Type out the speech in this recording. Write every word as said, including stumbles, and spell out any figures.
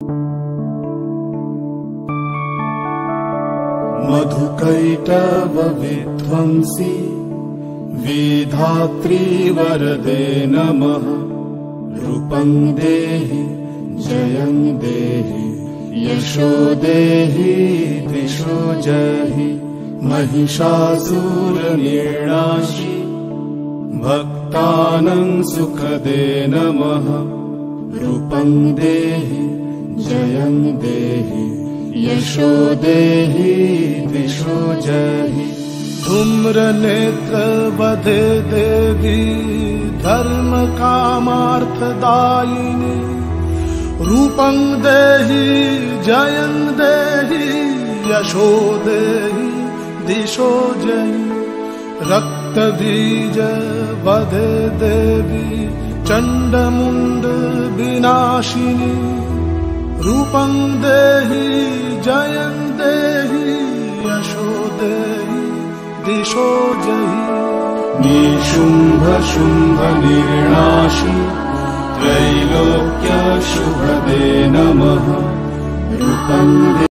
मधुकैटभ विध्वंसी विधात्री वरदे नमः। रूपं देहि जयं देहि यशो देहि दिशो जहि। महिषासुरनिर्नाशी भक्तानां सुखदे नमः। रूपं देहि जयं देहि यशो देहि दिशो जहि। धूम्रनेत्र वदे देवी धर्म कामार्थदायिनी। रूपं देहि जयं देहि यशो देहि दिशो जहि। रक्तबीज वदे देवी चण्डमुण्ड विनाशिनी। रूपं देहि जयं देहि यशो देहि दिशो जहि। निशुम्भ शुम्भ निर्नाशी त्रैलोक्य शुभदे नमः। रूपं